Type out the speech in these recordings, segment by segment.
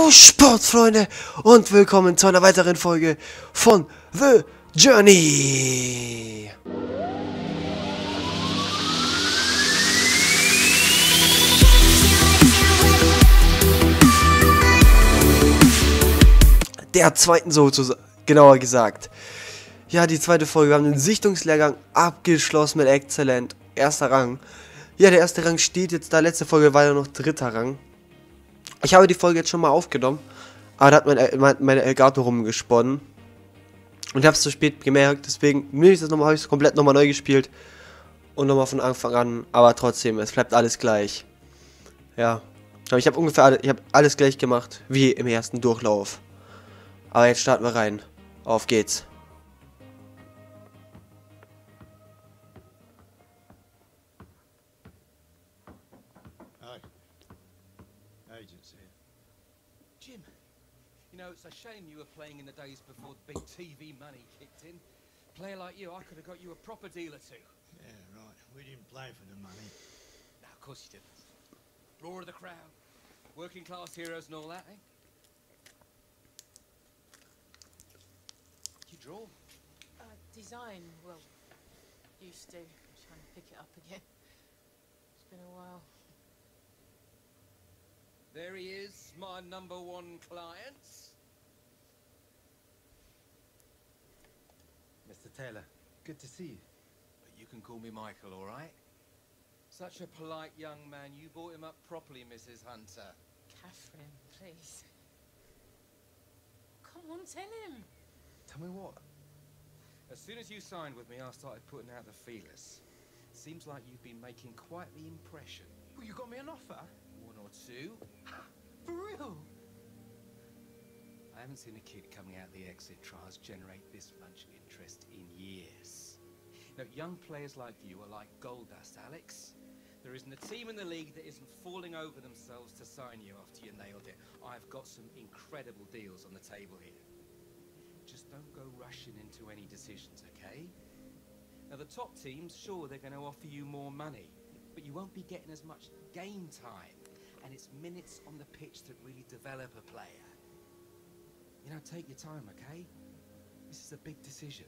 Hallo Sportsfreunde und willkommen zu einer weiteren Folge von The Journey. Der zweiten sozusagen, genauer gesagt. Ja, die zweite Folge. Wir haben den Sichtungslehrgang abgeschlossen mit Exzellent. Erster Rang. Ja, der erste Rang steht jetzt da. Letzte Folge war ja noch dritter Rang. Ich habe die Folge jetzt schon mal aufgenommen. Aber da hat meine Elgato rumgesponnen. Und ich habe es zu spät gemerkt. Deswegen habe ich es komplett nochmal neu gespielt. Und nochmal von Anfang an. Aber trotzdem, es bleibt alles gleich. Ja. Aber ich habe alles gleich gemacht. Wie im ersten Durchlauf. Aber jetzt starten wir rein. Auf geht's. Agents here. Jim, you know, it's a shame you were playing in the days before the big TV money kicked in. Player like you, I could have got you a proper deal or two. Yeah, right. We didn't play for the money. No, of course you didn't. Roar of the crowd, working class heroes and all that, eh? You draw? Design, well, used to. I'm trying to pick it up again. It's been a while. There he is, my #1 client. Mr. Taylor, good to see you. But you can call me Michael, all right? Such a polite young man. You brought him up properly, Mrs. Hunter. Catherine, please. Come on, tell him. Tell me what? As soon as you signed with me, I started putting out the feelers. Seems like you've been making quite the impression. Well, you got me an offer? One or two. For real? I haven't seen a kid coming out the exit trials generate this much interest in years. Now, young players like you are like gold dust, Alex. There isn't a team in the league that isn't falling over themselves to sign you after you nailed it. I've got some incredible deals on the table here. Just don't go rushing into any decisions, okay? Now, the top teams, sure, they're going to offer you more money, but you won't be getting as much game time. And it's minutes on the pitch that really develop a player. You know, take your time, okay? This is a big decision.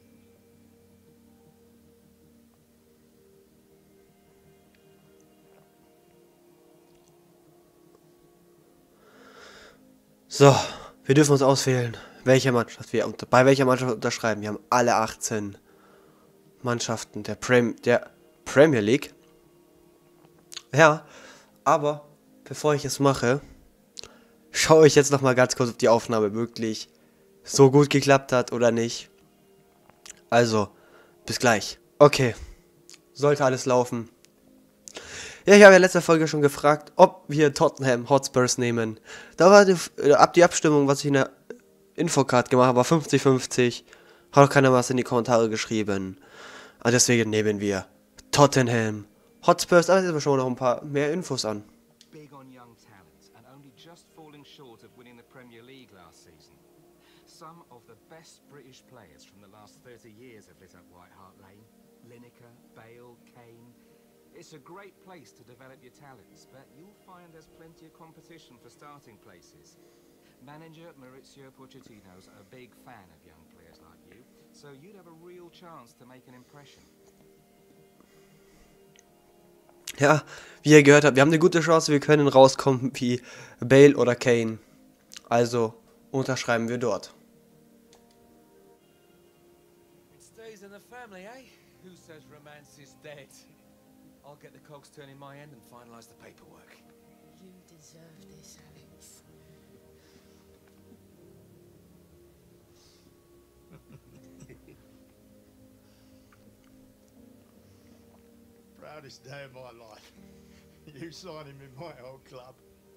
So, wir dürfen uns auswählen, welche Mannschaft bei welcher Mannschaft unterschreiben. Wir haben alle 18 Mannschaften der Premier League. Ja, aber bevor ich es mache, schaue ich jetzt nochmal ganz kurz, ob die Aufnahme wirklich so gut geklappt hat oder nicht. Also, bis gleich. Okay, sollte alles laufen. Ja, ich habe ja in letzter Folge schon gefragt, ob wir Tottenham Hotspurs nehmen. Da war die Abstimmung, was ich in der Infocard gemacht habe, war 50-50. Hat auch keiner was in die Kommentare geschrieben. Und deswegen nehmen wir Tottenham Hotspurs. Aber jetzt haben wir schon noch ein paar mehr Infos an. Big on young talent and only just falling short of winning the Premier League last season. Some of the best British players from the last 30 years have lit up White Hart Lane. Lineker, Bale, Kane. It's a great place to develop your talents, but you'll find there's plenty of competition for starting places. Manager Mauricio Pochettino's a big fan of young players like you, so you'd have a real chance to make an impression. Ja, wie ihr gehört habt, wir haben eine gute Chance, wir können rauskommen wie Bale oder Kane. Also unterschreiben wir dort. It stays in the family, eh? Who says romance is dead? I'll get the cogs turning my end and finalize the paperwork. You deserve this, Alex. Proudest day of my life. You signed him in my old club.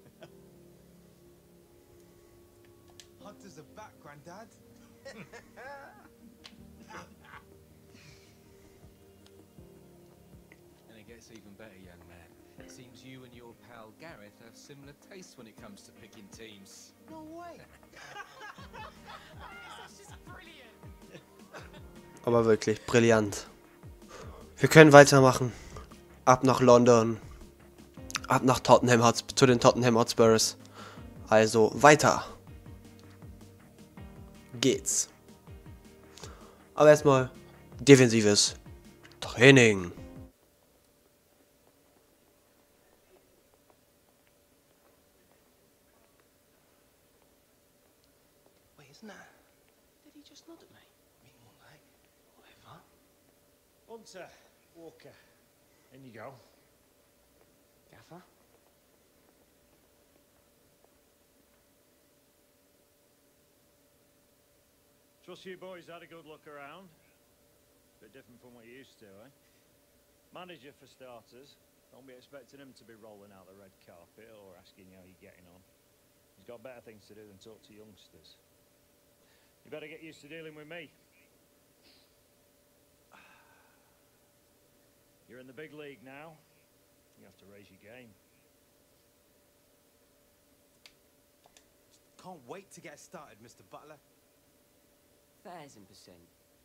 Hunter's a back, Grandad. And it gets even better, young man. It seems you and your pal Gareth have similar tastes when it comes to picking teams. No way. That's just brilliant. Aber wirklich brillant. Wir können weitermachen. Ab nach London. Ab nach zu den Tottenham Hotspurs. Also weiter. geht's. Aber erstmal defensives Training. Wait, isn't that? Did he just nod at me? Me more like whatever. Hunter, Walker, in you go. Gaffer. Trust you boys had a good look around. Bit different from what you used to, eh? Manager for starters. Don't be expecting him to be rolling out the red carpet or asking you how you're getting on. He's got better things to do than talk to youngsters. You better get used to dealing with me. You're in the big league now. You have to raise your game. Can't wait to get started, Mr. Butler. 1,000%.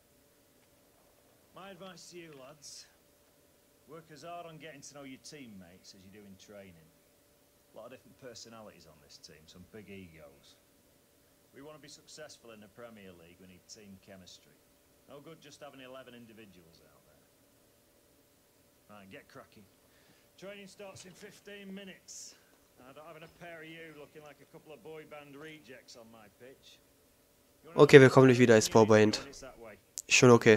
My advice to you, lads. Work as hard on getting to know your teammates as you do in training. A lot of different personalities on this team, some big egos. We want to be successful in the Premier League, we need team chemistry. No good just having 11 individuals out there. Right, get cracking. Training starts in 15 minutes. I don't have a pair of you looking like a couple of boy band rejects on my pitch. Okay, wir kommen nicht wieder als Baubeint. Schon okay.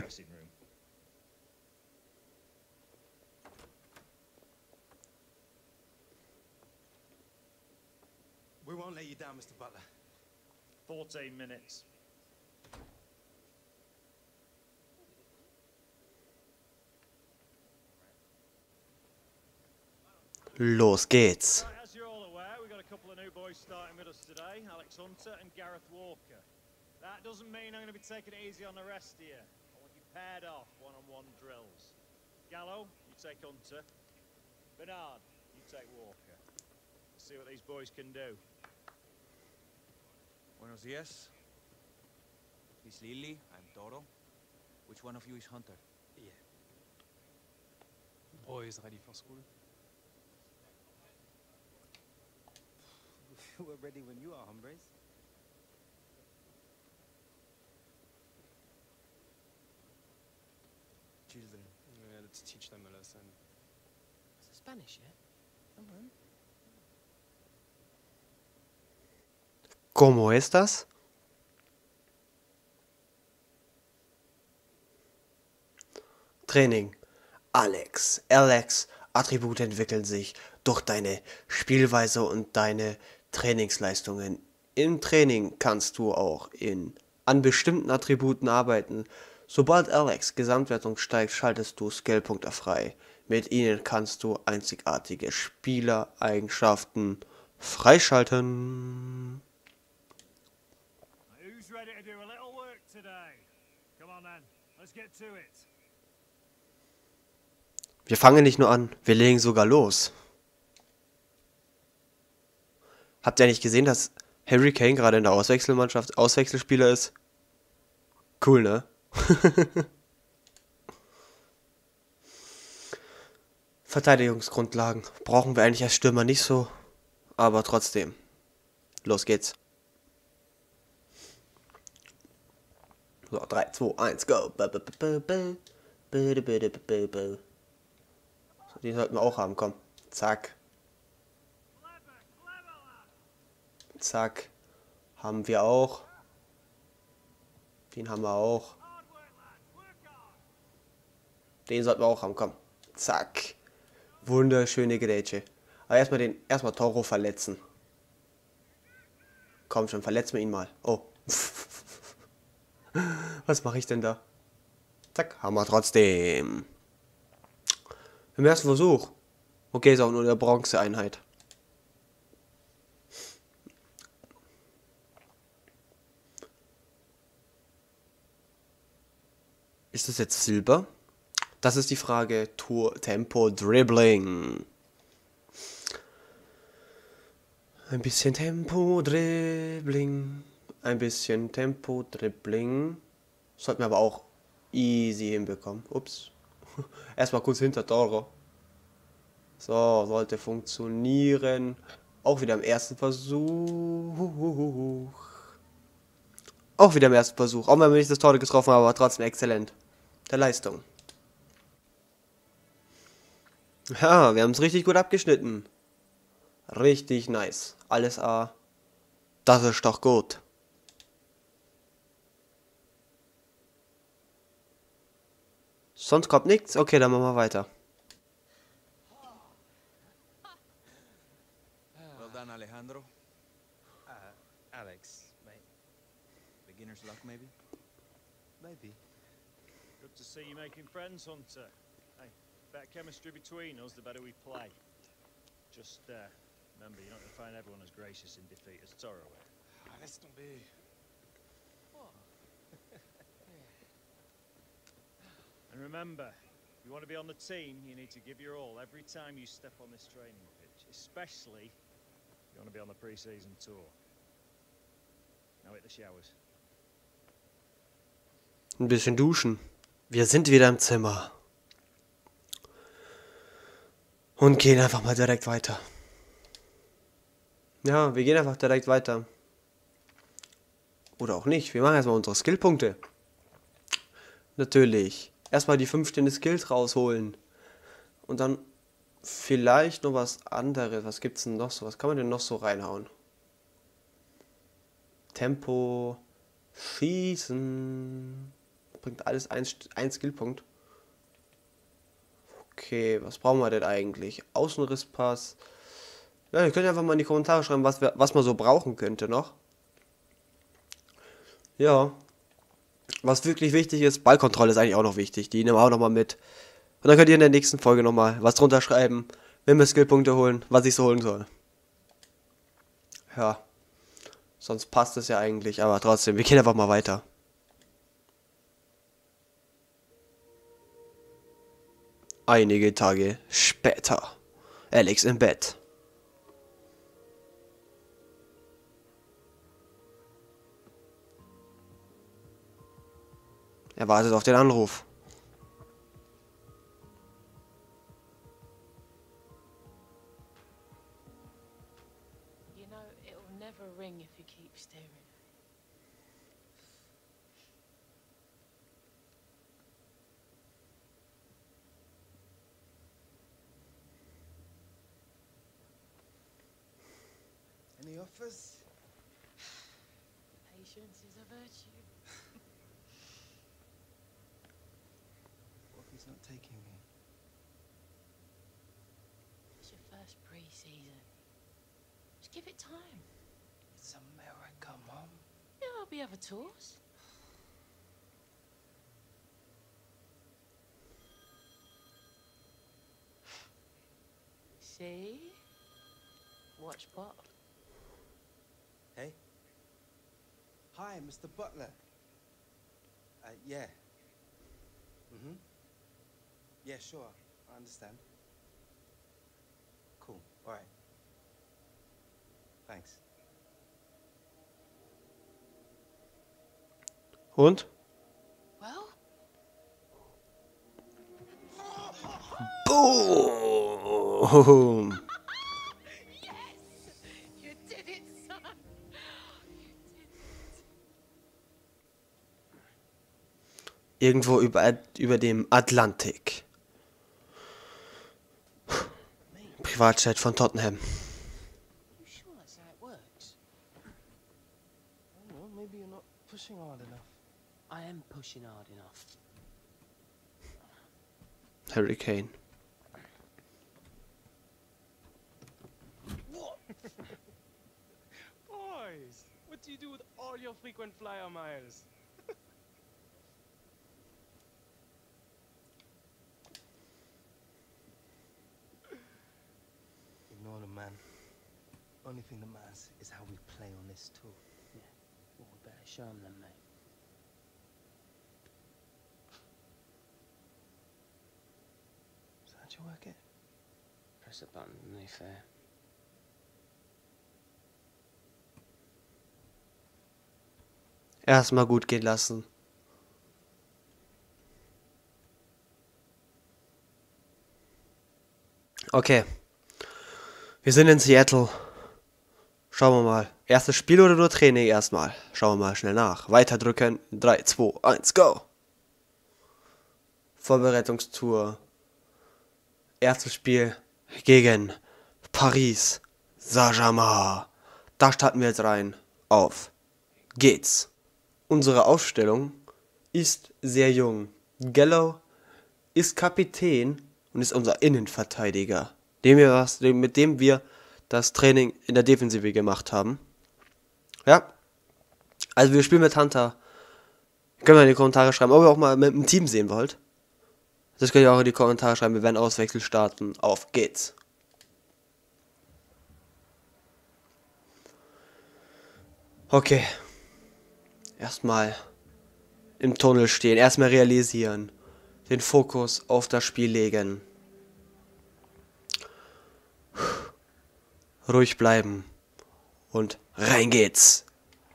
We won't let you down, Mr. Butler. 14 minutes. Los geht's. Right, as you're all aware, we've got a couple of new boys starting with us today, Alex Hunter and Gareth Walker. That doesn't mean I'm going to be taking it easy on the rest of you. I want you paired off, one-on-one drills. Gallo, you take Hunter. Bernard, you take Walker. Let's see what these boys can do. Buenos dias. He's Lily, I'm Toro. Which one of you is Hunter? Yeah. Boys ready for school? We're ready when you are, hombres. Children. Yeah, let's teach them a lesson. Is it Spanish, yeah? Come on. ¿Cómo estás? Training. Alex, Attribute entwickeln sich durch deine Spielweise und deine Trainingsleistungen. Im Training kannst du auch an bestimmten Attributen arbeiten. Sobald Alex Gesamtwertung steigt, schaltest du Skillpunkte frei. Mit ihnen kannst du einzigartige Spielereigenschaften freischalten. Who's ready to do a little work today? Come on then, let's get to it. Wir fangen nicht nur an, wir legen sogar los. Habt ihr nicht gesehen, dass Harry Kane gerade in der Auswechselmannschaft Auswechselspieler ist? Cool, ne? Verteidigungsgrundlagen brauchen wir eigentlich als Stürmer nicht so, aber trotzdem. Los geht's. So, 3, 2, 1, go. So, die sollten wir auch haben, komm. Zack. Zack. Haben wir auch. Den haben wir auch. Den sollten wir auch haben, komm. Zack. Wunderschöne Grätsche. Aber erstmal Toro verletzen. Komm schon, verletzen wir ihn mal. Oh. Was mache ich denn da? Zack, haben wir trotzdem. Im ersten Versuch. Okay, ist auch nur eine Bronzeeinheit. Ist das jetzt Silber? Das ist die Frage. Tempo Dribbling. Ein bisschen Tempo Dribbling. Ein bisschen Tempo Dribbling. Sollten wir aber auch easy hinbekommen. Ups. Erstmal kurz hinter Toro. So, sollte funktionieren. Auch wieder im ersten Versuch. Auch wieder im ersten Versuch. Auch wenn wir nicht das Tor getroffen haben, aber trotzdem exzellent. Der Leistung. Ja, wir haben es richtig gut abgeschnitten. Richtig nice. Alles A. Das ist doch gut. Sonst kommt nichts? Okay, dann machen wir weiter. Well done, Alejandro. Alex, mate. Beginner's luck, maybe? Maybe. Good to see you making friends, Hunter. Hey, better chemistry between us, the better we play. Just remember, you're not going to find everyone as gracious in defeat as Toro is. Ah, laisse tomber. And remember, if you want to be on the team, you need to give your all every time you step on this training pitch, especially if you want to be on the pre-season tour. Now hit the showers. Ein bisschen duschen. Wir sind wieder im Zimmer. Und gehen einfach mal direkt weiter. Ja, wir gehen einfach direkt weiter. Oder auch nicht. Wir machen erstmal unsere Skillpunkte. Natürlich. Erstmal die 5 Stände Skills rausholen. Und dann vielleicht noch was anderes. Was gibt's denn noch so? Was kann man denn noch so reinhauen? Tempo. Schießen. Bringt alles ein Skillpunkt. Okay, was brauchen wir denn eigentlich? Außenrisspass. Ja, ihr könnt einfach mal in die Kommentare schreiben, was man so brauchen könnte noch. Ja. Was wirklich wichtig ist, Ballkontrolle ist eigentlich auch noch wichtig. Die nehmen wir auch nochmal mit. Und dann könnt ihr in der nächsten Folge nochmal was drunter schreiben, wenn wir Skillpunkte holen, was ich so holen soll. Ja. Sonst passt es ja eigentlich, aber trotzdem, wir gehen einfach mal weiter. Einige Tage später. Alex im Bett. Er wartet auf den Anruf. You know, it'll never ring if you keep staring. Any offers? Patience is a virtue. What if he's not taking me? It's your first pre-season. Just give it time. It's America, Mom. Yeah, there'll be other tours. See? Watch Bob. Hey? Hi, Mr. Butler. Yeah. Mm-hmm. Yeah, sure. I understand. Cool. All right. Thanks. Und? Well, Boom! you did it, son. Irgendwo über dem Atlantik. Privatjet von Tottenham. You sure that's how it works? I don't know, maybe you're not pushing hard enough. I am pushing hard enough. Harry Kane. Boys, what do you do with all your frequent flyer miles? Ignore the man. Only thing that matters is how we play on this tour. Well, we better show them then, mate. So how'd you work it? Press a button, no fair. Erstmal gut gehen lassen. Okay. Wir sind in Seattle. Schauen wir mal. Erstes Spiel oder nur Training erstmal? Schauen wir mal schnell nach. Weiter drücken. 3, 2, 1, go! Vorbereitungstour. Erstes Spiel gegen Paris Saint-Germain. Da starten wir jetzt rein. Auf geht's. Unsere Aufstellung ist sehr jung. Gallo ist Kapitän und ist unser Innenverteidiger, mit dem wir das Training in der Defensive gemacht haben. Ja, also wir spielen mit Hunter. Könnt ihr in die Kommentare schreiben, ob ihr auch mal mit dem Team sehen wollt. Das könnt ihr auch in die Kommentare schreiben. Wir werden Auswechsel starten. Auf geht's. Okay. Erstmal im Tunnel stehen. Erstmal realisieren. Den Fokus auf das Spiel legen. Ruhig bleiben. Und rein geht's.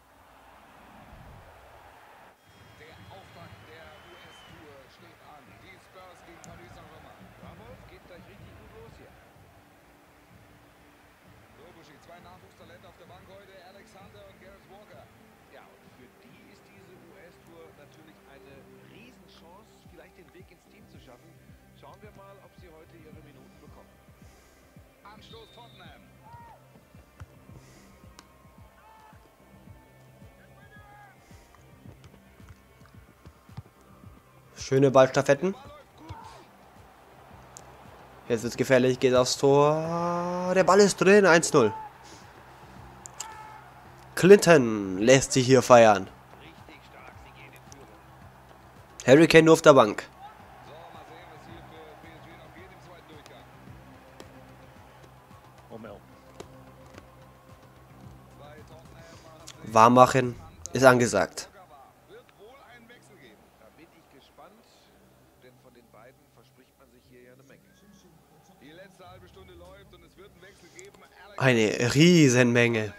Der Auftakt der US-Tour steht an. Die Spurs gegen Paris Saint-Germain. Ramos geht gleich richtig gut los hier. Robushi, zwei Nachwuchstalente auf der Bank heute, Alexander und Gareth Walker. Ja, und für die ist diese US-Tour natürlich eine Riesenchance, vielleicht den Weg ins Team zu schaffen. Schauen wir mal, ob sie heute ihre Minuten bekommen. Anstoß Tottenham. Schöne Ballstaffetten. Jetzt wird's gefährlich, geht aufs Tor. Der Ball ist drin, 1-0. Clinton lässt sich hier feiern. Harry Kane nur auf der Bank. Warm machen ist angesagt. Eine Riesenmenge.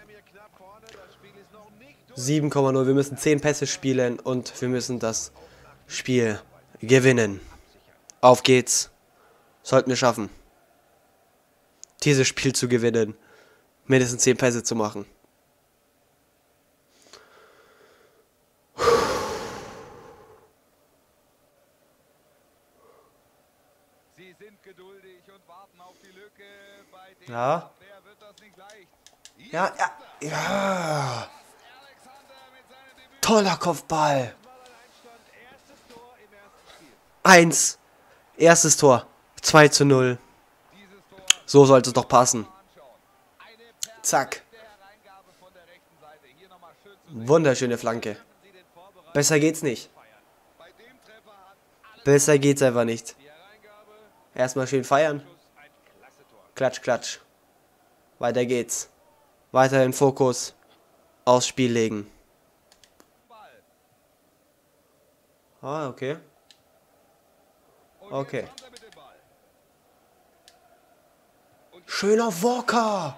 7,0. Wir müssen 10 Pässe spielen und wir müssen das Spiel gewinnen. Auf geht's. Sollten wir schaffen. Dieses Spiel zu gewinnen. Mindestens 10 Pässe zu machen. Sie sind geduldig und warten auf die Lücke bei dem Ja. Ja. Toller Kopfball. 1. Erstes Tor. 2-0. So sollte es doch passen. Zack. Wunderschöne Flanke. Besser geht's nicht. Besser geht's einfach nicht. Erstmal schön feiern. Klatsch, klatsch. Weiter geht's. Weiter den Fokus aufs Spiel legen. Ah, okay. Okay. Schöner Walker.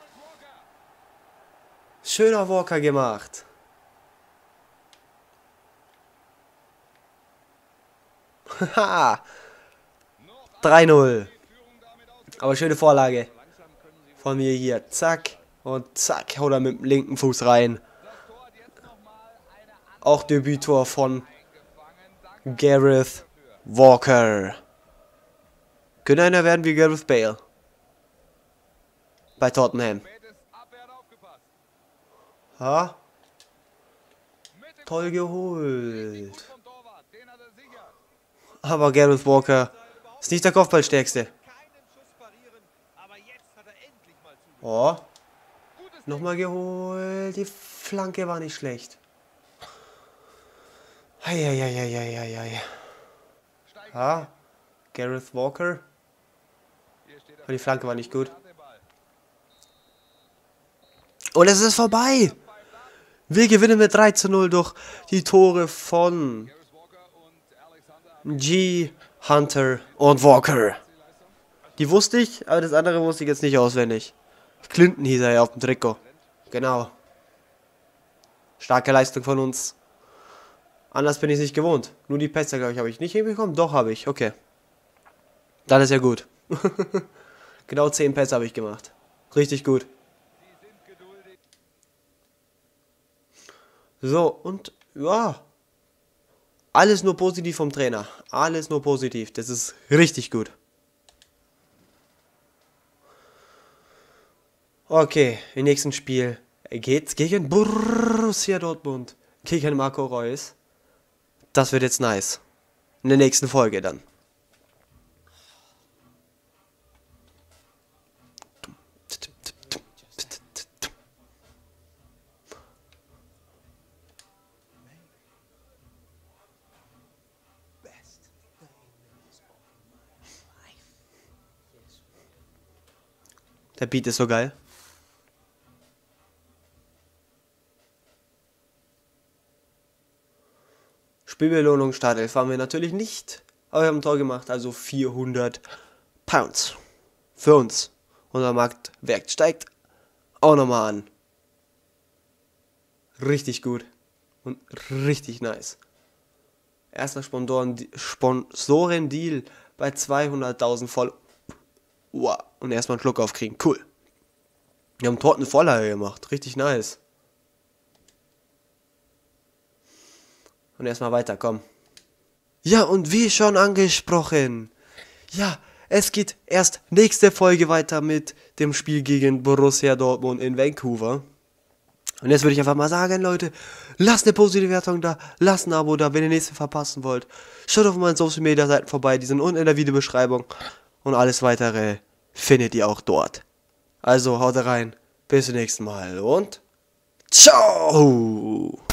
Schöner Walker gemacht. Haha. 3-0. Aber schöne Vorlage. Von mir hier. Zack. Und zack. Haut er mit dem linken Fuß rein. Auch Debüttor von Gareth Walker. Könnte einer werden wie Gareth Bale. Bei Tottenham. Ha? Toll geholt. Aber Gareth Walker ist nicht der Kopfballstärkste. Oh. Nochmal geholt. Die Flanke war nicht schlecht. Eieieiei. Ha? Gareth Walker. Aber die Flanke war nicht gut. Und es ist vorbei. Wir gewinnen mit 3-0 durch die Tore von G, Hunter und Walker. Die wusste ich, aber das andere wusste ich jetzt nicht auswendig. Clinton hieß er ja auf dem Trikot. Genau. Starke Leistung von uns. Anders bin ich nicht gewohnt. Nur die Pässe, glaube ich, habe ich nicht hinbekommen. Doch, habe ich. Okay. Dann ist ja gut. Genau 10 Pässe habe ich gemacht. Richtig gut. So, und ja. Alles nur positiv vom Trainer. Alles nur positiv. Das ist richtig gut. Okay, im nächsten Spiel geht's gegen Borussia Dortmund. Gegen Marco Reus. Das wird jetzt nice. In der nächsten Folge dann. Der Beat ist so geil. Spielbelohnung Startelf haben wir natürlich nicht. Aber wir haben ein Tor gemacht, also 400 Pounds. Für uns. Unser Marktwert steigt auch nochmal an. Richtig gut. Und richtig nice. Erster Sponsorendeal bei 200.000 voll. Wow. Und erstmal einen Schluck aufkriegen. Cool. Wir haben dort eine Vorlage gemacht. Richtig nice. Und erstmal weiter, komm. Ja, und wie schon angesprochen. Ja, es geht erst nächste Folge weiter mit dem Spiel gegen Borussia Dortmund in Vancouver. Und jetzt würde ich einfach mal sagen, Leute, lasst eine positive Wertung da, lasst ein Abo da, wenn ihr nächste verpassen wollt. Schaut auf meinen Social Media Seiten vorbei, die sind unten in der Videobeschreibung. Und alles weitere findet ihr auch dort. Also haut rein, bis zum nächsten Mal und ciao!